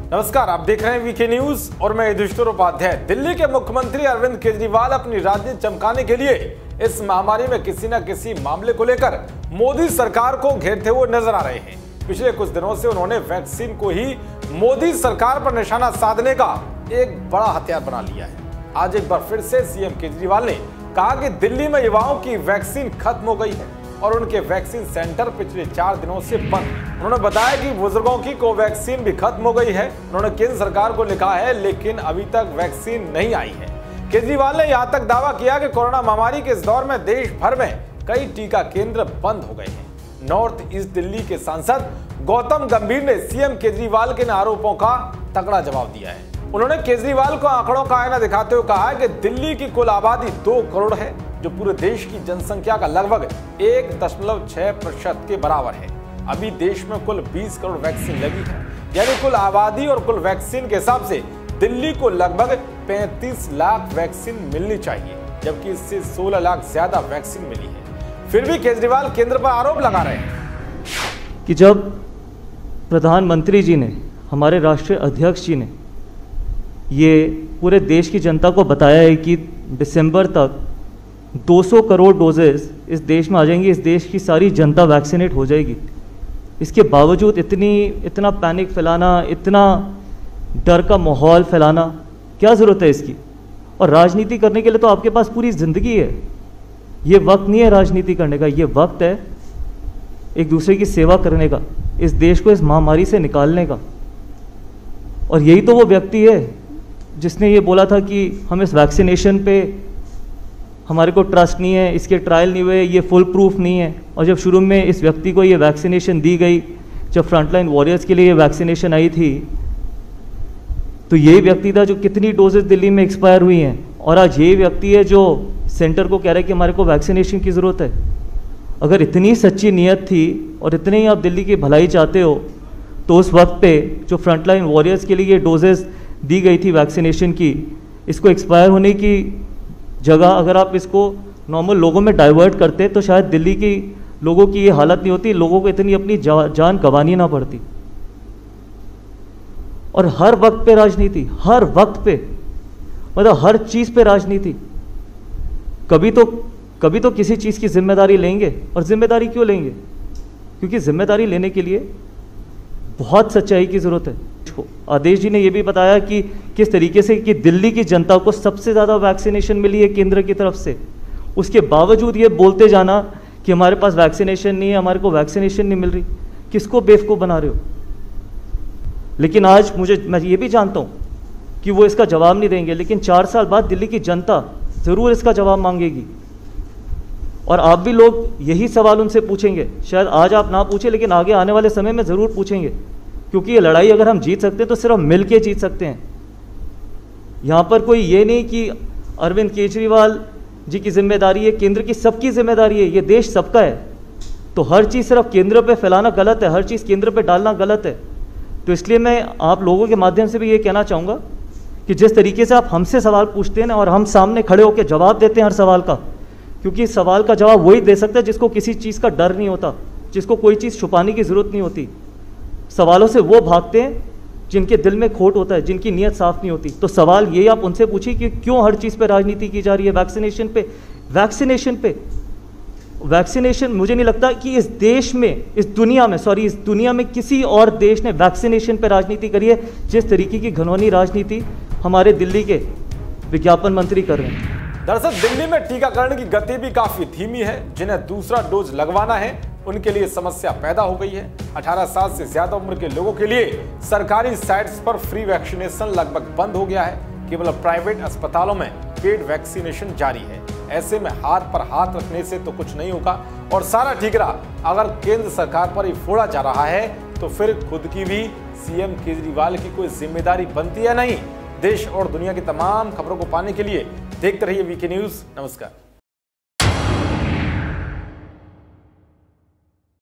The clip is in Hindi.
नमस्कार, आप देख रहे हैं वीके न्यूज और मैं युधिष्ठिर उपाध्याय। दिल्ली के मुख्यमंत्री अरविंद केजरीवाल अपनी राजनीति चमकाने के लिए इस महामारी में किसी न किसी मामले को लेकर मोदी सरकार को घेरते हुए नजर आ रहे हैं। पिछले कुछ दिनों से उन्होंने वैक्सीन को ही मोदी सरकार पर निशाना साधने का एक बड़ा हथियार बना लिया है। आज एक बार फिर से सीएम केजरीवाल ने कहा कि दिल्ली में युवाओं की वैक्सीन खत्म हो गई है और उनके वैक्सीन सेंटर पिछले 4 दिनों से बंद। उन्होंने बताया कि बुजुर्गों की कोवैक्सीन भी खत्म हो गई है। उन्होंने केंद्र सरकार को लिखा है, लेकिन अभी तक वैक्सीन नहीं आई है। केजरीवाल ने यहां तक दावा किया कि कोरोना महामारी के इस दौर में देश भर में कई टीका केंद्र बंद हो गए हैं। नॉर्थ ईस्ट दिल्ली के सांसद गौतम गंभीर ने सीएम केजरीवाल के इन आरोपों का तगड़ा जवाब दिया है। उन्होंने केजरीवाल को आंकड़ों का आईना दिखाते हुए कहा कि दिल्ली की कुल आबादी 2 करोड़ है, जो पूरे देश की जनसंख्या का लगभग 1.6% के बराबर है। अभी देश में कुल 20 करोड़ वैक्सीन लगी है, यानी कुल आबादी और कुल वैक्सीन के हिसाब से दिल्ली को लगभग 35 लाख वैक्सीन मिलनी चाहिए, जबकि इससे 16 लाख ज्यादा वैक्सीन मिली है। फिर भी केजरीवाल केंद्र पर आरोप लगा रहे हैं कि जब प्रधानमंत्री जी ने, हमारे राष्ट्रीय अध्यक्ष जी ने ये पूरे देश की जनता को बताया है कि दिसंबर तक 200 करोड़ डोजेस इस देश में आ जाएंगी, इस देश की सारी जनता वैक्सीनेट हो जाएगी। इसके बावजूद इतना पैनिक फैलाना, इतना डर का माहौल फैलाना, क्या ज़रूरत है इसकी? और राजनीति करने के लिए तो आपके पास पूरी ज़िंदगी है। ये वक्त नहीं है राजनीति करने का, ये वक्त है एक दूसरे की सेवा करने का, इस देश को इस महामारी से निकालने का। और यही तो वो व्यक्ति है जिसने ये बोला था कि हम इस वैक्सीनेशन पे हमारे को ट्रस्ट नहीं है, इसके ट्रायल नहीं हुए, ये फुल प्रूफ नहीं है। और जब शुरू में इस व्यक्ति को ये वैक्सीनेशन दी गई, जब फ्रंटलाइन वॉरियर्स के लिए ये वैक्सीनेशन आई थी, तो यही व्यक्ति था जो कितनी डोजेस दिल्ली में एक्सपायर हुई हैं। और आज यही व्यक्ति है जो सेंटर को कह रहा है कि हमारे को वैक्सीनेशन की ज़रूरत है। अगर इतनी सच्ची नीयत थी और इतने ही आप दिल्ली की भलाई चाहते हो, तो उस वक्त पे जो फ्रंटलाइन वॉरियर्स के लिए ये डोजेस दी गई थी वैक्सीनेशन की, इसको एक्सपायर होने की जगह अगर आप इसको नॉर्मल लोगों में डाइवर्ट करते तो शायद दिल्ली की लोगों की ये हालत नहीं होती, लोगों को इतनी अपनी जान गंवानी ना पड़ती। और हर वक्त पे राजनीति, हर वक्त पे, मतलब हर चीज़ पे राजनीति। कभी तो किसी चीज़ की जिम्मेदारी लेंगे। और जिम्मेदारी क्यों लेंगे? क्योंकि जिम्मेदारी लेने के लिए बहुत सच्चाई की ज़रूरत है। आदेश जी ने यह भी बताया कि किस तरीके से कि दिल्ली की जनता को सबसे ज़्यादा वैक्सीनेशन मिली है केंद्र की तरफ से। उसके बावजूद ये बोलते जाना कि हमारे पास वैक्सीनेशन नहीं है, हमारे को वैक्सीनेशन नहीं मिल रही, किसको बेवकूफ़ बना रहे हो? लेकिन आज मैं ये भी जानता हूँ कि वो इसका जवाब नहीं देंगे, लेकिन 4 साल बाद दिल्ली की जनता ज़रूर इसका जवाब मांगेगी। और आप भी लोग यही सवाल उनसे पूछेंगे। शायद आज आप ना पूछें, लेकिन आगे आने वाले समय में ज़रूर पूछेंगे, क्योंकि ये लड़ाई अगर हम जीत सकते हैं तो सिर्फ मिल के जीत सकते हैं। यहाँ पर कोई ये नहीं कि अरविंद केजरीवाल जी की जिम्मेदारी है, केंद्र की सबकी जिम्मेदारी है, ये देश सबका है। तो हर चीज़ सिर्फ केंद्र पे फैलाना गलत है, हर चीज़ केंद्र पे डालना गलत है। तो इसलिए मैं आप लोगों के माध्यम से भी ये कहना चाहूँगा कि जिस तरीके से आप हमसे सवाल पूछते हैं ना, और हम सामने खड़े होकर जवाब देते हैं हर सवाल का, क्योंकि सवाल का जवाब वही दे सकता है जिसको किसी चीज़ का डर नहीं होता, जिसको कोई चीज़ छुपाने की ज़रूरत नहीं होती। सवालों से वो भागते हैं जिनके दिल में खोट होता है, जिनकी नीयत साफ नहीं होती। तो सवाल ये आप उनसे पूछिए कि क्यों हर चीज़ पे राजनीति की जा रही है? वैक्सीनेशन मुझे नहीं लगता कि इस दुनिया में किसी और देश ने वैक्सीनेशन पे राजनीति करी है जिस तरीके की घिनौनी राजनीति हमारे दिल्ली के विज्ञापन मंत्री कर रहे हैं। दरअसल दिल्ली में टीकाकरण की गति भी काफी धीमी है। जिन्हें दूसरा डोज लगवाना है उनके लिए समस्या पैदा हो गई है। 18 साल से ज्यादा उम्र के लोगों के लिए सरकारी साइट्स पर फ्री वैक्सीनेशन लगभग बंद हो गया है। केवल प्राइवेट अस्पतालों में पेड वैक्सीनेशन जारी है। ऐसे में हाथ पर हाथ रखने से तो कुछ नहीं होगा और सारा ठीकरा अगर केंद्र सरकार पर ही फोड़ा जा रहा है, तो फिर खुद की भी सीएम केजरीवाल की कोई जिम्मेदारी बनती है नहीं। देश और दुनिया की तमाम खबरों को पाने के लिए देखते रहिए वीके न्यूज। नमस्कार।